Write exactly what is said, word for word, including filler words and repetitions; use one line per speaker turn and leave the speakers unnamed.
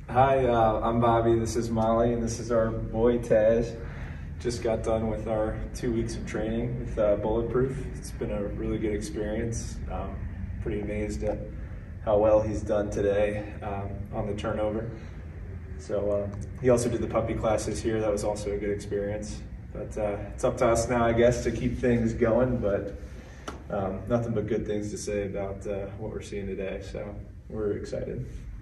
Hi, uh, I'm Bobby, this is Molly, and this is our boy Taz. Just got done with our two weeks of training with uh, Bulletproof. It's been a really good experience. Um, pretty amazed at how well he's done today um, on the turnover. So uh, he also did the puppy classes here. That was also a good experience. But uh, it's up to us now, I guess, to keep things going, but um, nothing but good things to say about uh, what we're seeing today. So we're excited.